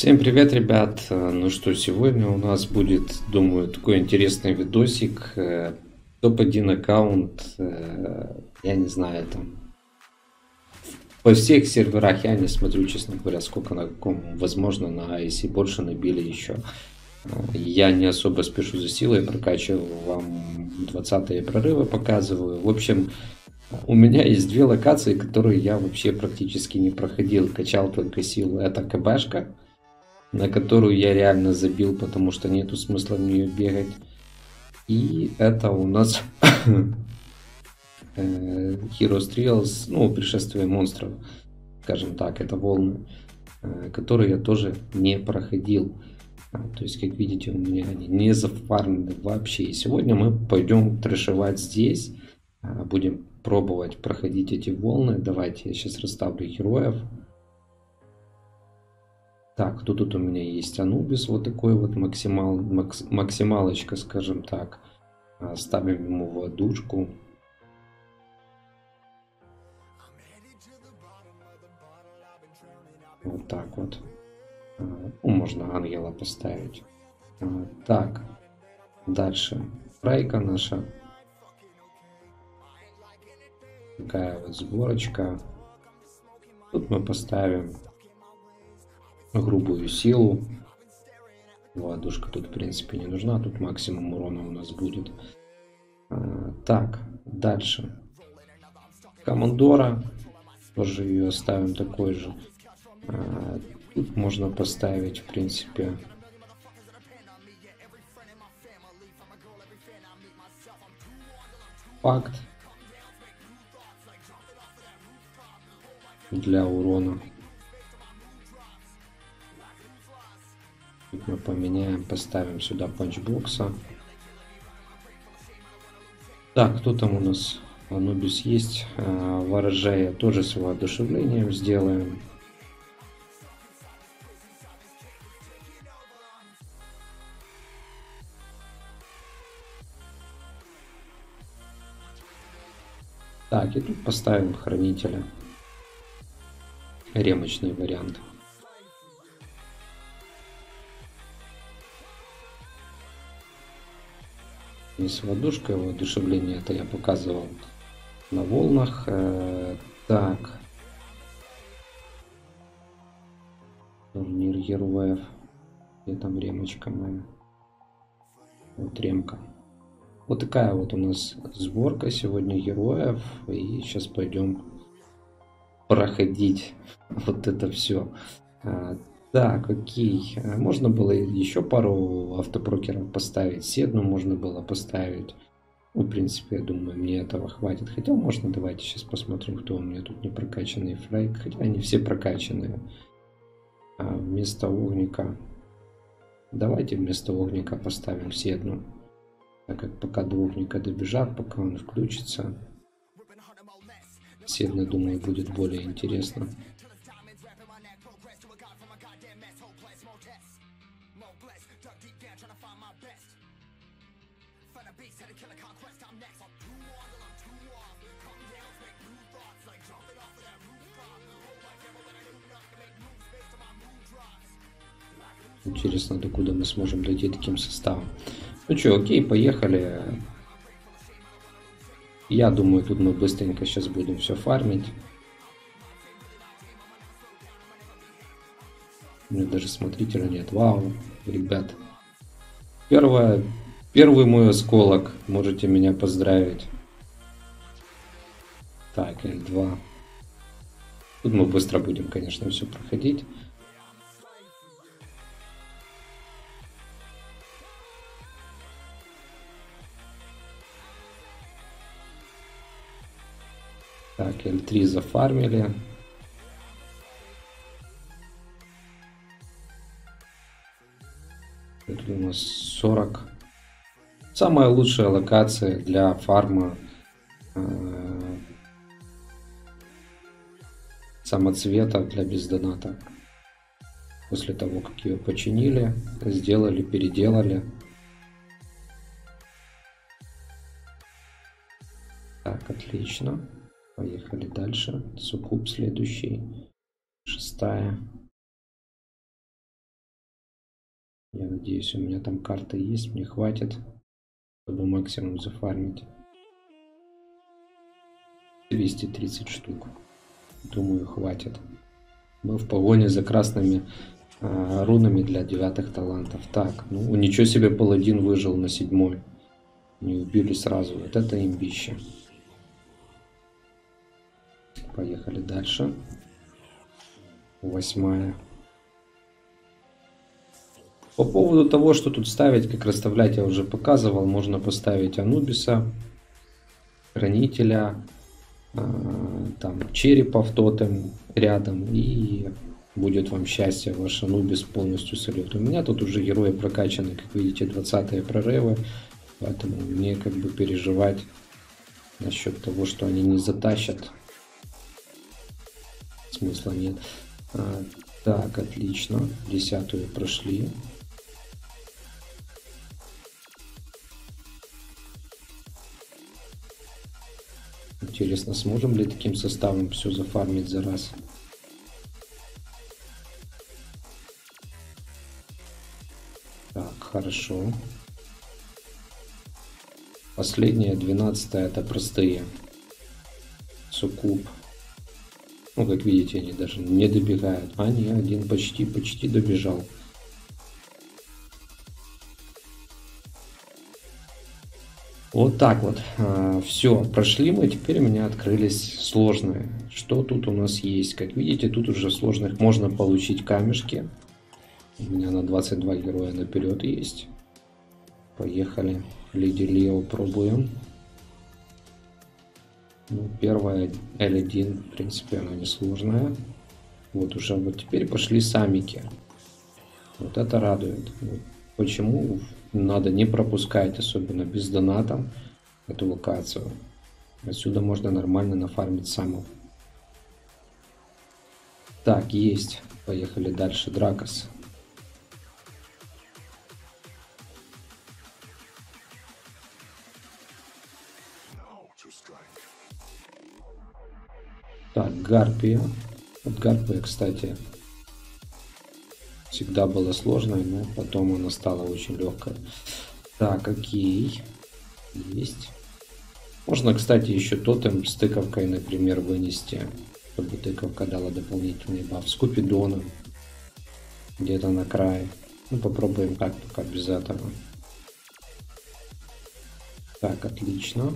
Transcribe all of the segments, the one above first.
Всем привет, ребят! Ну что, сегодня у нас будет, думаю, такой интересный видосик. Топ-1 аккаунт, я не знаю, там по всех серверах я не смотрю, честно говоря, сколько на каком, возможно, если больше набили еще. Я не особо спешу за силой, прокачиваю вам 20-е прорывы, показываю. В общем, у меня есть две локации, которые я вообще практически не проходил, качал только силу. Это КБшка, на которую я реально забил, потому что нету смысла в нее бегать. И это у нас Hero Trials, ну, пришествие монстров, скажем так, это волны, которые я тоже не проходил. То есть, как видите, у меня они не зафармлены вообще. И сегодня мы пойдем трэшевать здесь, будем пробовать проходить эти волны. Давайте я сейчас расставлю героев. Так, кто тут у меня есть? Анубис, вот такой вот максималочка, скажем так. Ставим ему водушку. Вот так вот. Ну, можно ангела поставить. Так, дальше. Фрейка наша. Такая вот сборочка. Тут мы поставим грубую силу. Водушка тут в принципе не нужна. Тут максимум урона у нас будет. Так, дальше. Командора. Тоже ее оставим такой же. Тут можно поставить, в принципе, факт для урона. Тут мы поменяем, поставим сюда панчбокса. Так, кто там у нас? Анубис есть. Ворожея тоже с воодушевлением сделаем. Так, и тут поставим хранителя. Ремочный вариант. Не с водушкой, воодушевление это я показывал на волнах. Так. Турнир героев. Где там ремочка моя? Вот ремка. Вот такая вот у нас сборка сегодня героев. И сейчас пойдем проходить вот это все. Так, окей. Можно было еще пару автопрокеров поставить. Седну можно было поставить. Ну, в принципе, я думаю, мне этого хватит. Хотя можно, давайте сейчас посмотрим, кто у меня тут не прокачанный фрейк. Хотя они все прокачанные. Вместо огника. Давайте вместо огника поставим седну. Так как пока до огника добежат, пока он включится. Седна, думаю, будет более интересно. Интересно, докуда мы сможем дойти таким составом. Ну что, окей, поехали. Я думаю, тут мы быстренько сейчас будем все фармить. У меня даже смотрителя нет. Вау, ребят. Первый мой осколок. Можете меня поздравить. Так, L2. Тут мы быстро будем, конечно, все проходить. Так, L3 зафармили. Тут у нас 40. Самая лучшая локация для фарма самоцвета для бездоната. После того, как ее починили, сделали, переделали. Так, отлично. Поехали дальше. Суккуб следующий. 6-я. Я надеюсь, у меня там карта есть, мне хватит, чтобы максимум зафармить. 230 штук. Думаю, хватит. Мы в погоне за красными рунами для 9 талантов. Так, ну ничего себе, паладин выжил на 7. Не убили сразу. Вот это имбище. Поехали дальше. 8. По поводу того, что тут ставить, как расставлять, я уже показывал. Можно поставить Анубиса, Хранителя, там черепа в тотем рядом, и будет вам счастье, ваш Анубис полностью сольет. У меня тут уже герои прокачаны, как видите, 20-е прорывы, поэтому мне как бы переживать насчет того, что они не затащат, смысла нет. Так, отлично, 10-ю прошли. Интересно, сможем ли таким составом все зафармить за раз? Так, хорошо. Последняя, 12-я, это простые. Суккуб. Ну, как видите, они даже не добегают. А, не, один почти добежал. Вот так вот. Все, прошли мы. Теперь у меня открылись сложные. Что тут у нас есть? Как видите, тут уже сложных можно получить камешки. У меня на 22 героя наперед есть. Поехали. Леди Лео пробуем. Ну, первая L1, в принципе, она несложная. Вот уже вот теперь пошли самики. Вот это радует. Вот почему надо не пропускать, особенно без доната, эту локацию. Отсюда можно нормально нафармить самов. Так, есть. Поехали дальше. Дракос. Так, Гарпия. Вот Гарпия, кстати, всегда была сложной, но потом она стала очень легкой. Так, окей. Есть. Можно, кстати, еще тотем с тыковкой, например, вынести, чтобы тыковка дала дополнительный баф. С Купидоном. Где-то на крае. Ну, попробуем как пока без этого. Так, отлично.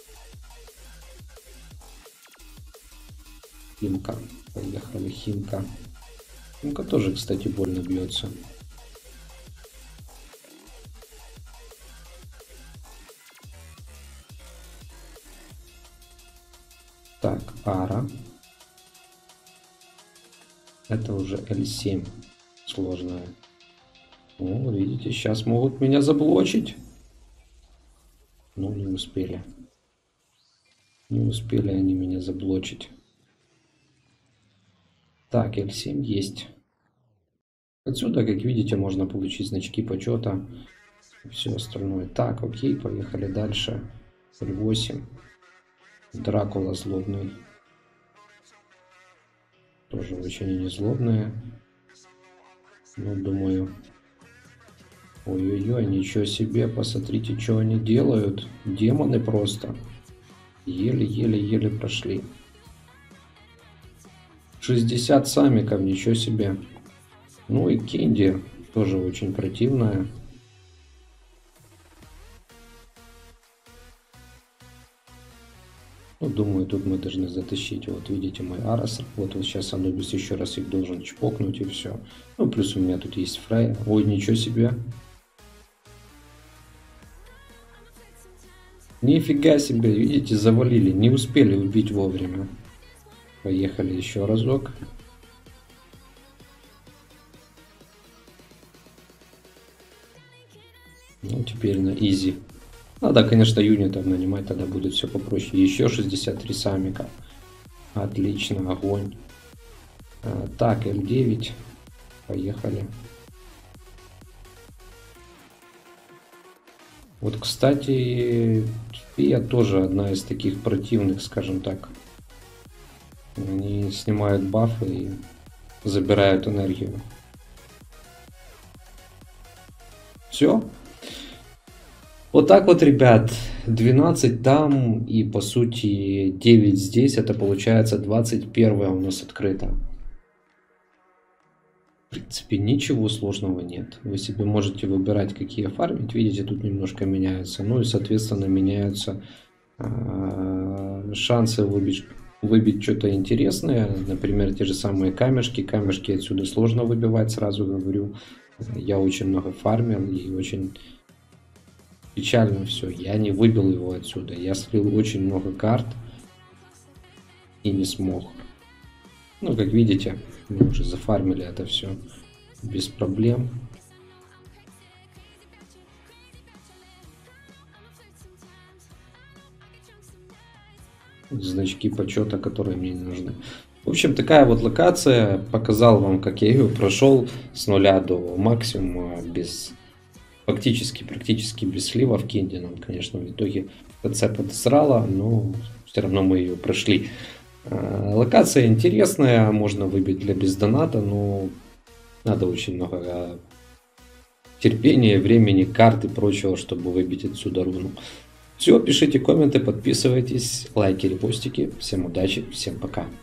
Химка. Поехали, Химка. Химка тоже, кстати, больно бьется. Так, Ара. Это уже L7 сложная. О, видите, сейчас могут меня заблочить. Но не успели. Не успели они меня заблочить. Так, L7 есть. Отсюда, как видите, можно получить значки почета и все остальное. Так, окей, поехали дальше. L8. Дракула злобный. Тоже очень не злобные. Ну, думаю... Ой-ой-ой, ничего себе, посмотрите, что они делают. Демоны просто. Еле-еле-еле прошли. 60 самиков, ничего себе. Ну и Кенди тоже очень противная. Ну, думаю, тут мы должны затащить. Вот видите, мой Арас. Вот сейчас Анубис еще раз их должен чпокнуть и все. Ну, плюс у меня тут есть Фрейя. Ой, ничего себе. Нифига себе, видите, завалили. Не успели убить вовремя. Поехали еще разок. Ну, теперь на изи. Надо, конечно, юнитов нанимать, тогда будет все попроще. Еще 63 самика. Отлично, огонь. Так, L9. Поехали. Вот, кстати, Фея тоже одна из таких противных, скажем так. Они снимают бафы и забирают энергию. Все. Вот так вот, ребят, 12 там и по сути 9 здесь, это получается 21 у нас открыто. В принципе, ничего сложного нет. Вы себе можете выбирать, какие фармить. Видите, тут немножко меняется. Ну и, соответственно, меняются шансы выбить что-то интересное. Например, те же самые камешки. Камешки отсюда сложно выбивать, сразу говорю. Я очень много фармил и очень печально все. Я не выбил его отсюда. Я слил очень много карт и не смог. Ну, как видите, мы уже зафармили это все без проблем. Значки почета, которые мне не нужны. В общем, такая вот локация. Показал вам, как я ее прошел с нуля до максимума, без практически без слива в Кинде. Нам, конечно, в итоге ТЦ подсрало, но все равно мы ее прошли. Локация интересная, можно выбить для бездоната, но надо очень много терпения, времени, карт и прочего, чтобы выбить отсюда руну. Все, пишите комменты, подписывайтесь, лайки, репостики. Всем удачи, всем пока.